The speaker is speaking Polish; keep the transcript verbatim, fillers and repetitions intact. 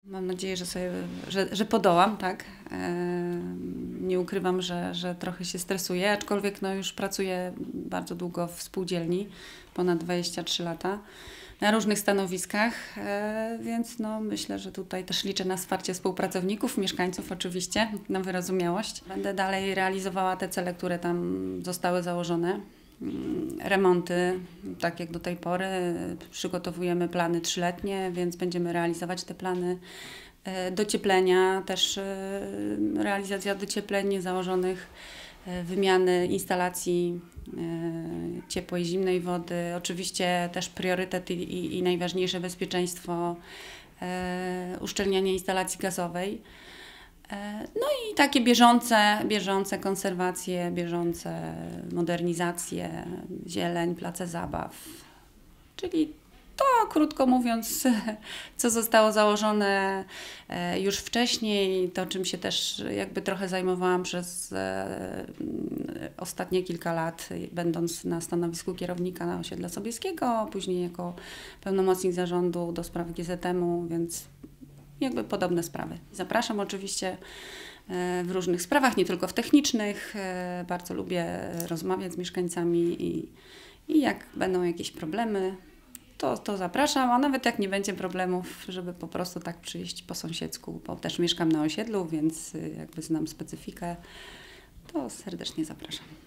Mam nadzieję, że sobie, że, że podołam, tak. Nie ukrywam, że, że trochę się stresuję, aczkolwiek no już pracuję bardzo długo w spółdzielni, ponad dwadzieścia trzy lata, na różnych stanowiskach, więc no myślę, że tutaj też liczę na wsparcie współpracowników, mieszkańców oczywiście, na wyrozumiałość. Będę dalej realizowała te cele, które tam zostały założone. Remonty, tak jak do tej pory, przygotowujemy plany trzyletnie, więc będziemy realizować te plany. Docieplenia, też realizacja dociepleń założonych, wymiany instalacji ciepłej i zimnej wody. Oczywiście też priorytet i, i, i najważniejsze bezpieczeństwo, uszczelnianie instalacji gazowej. No i takie bieżące, bieżące konserwacje, bieżące modernizacje, zieleń, place zabaw. Czyli to, krótko mówiąc, co zostało założone już wcześniej, to czym się też jakby trochę zajmowałam przez ostatnie kilka lat, będąc na stanowisku kierownika na osiedla Sobieskiego, później jako pełnomocnik zarządu do spraw G Z M-u, więc jakby podobne sprawy. Zapraszam oczywiście w różnych sprawach, nie tylko w technicznych. Bardzo lubię rozmawiać z mieszkańcami i, i jak będą jakieś problemy, to, to zapraszam, a nawet jak nie będzie problemów, żeby po prostu tak przyjść po sąsiedzku, bo też mieszkam na osiedlu, więc jakby znam specyfikę, to serdecznie zapraszam.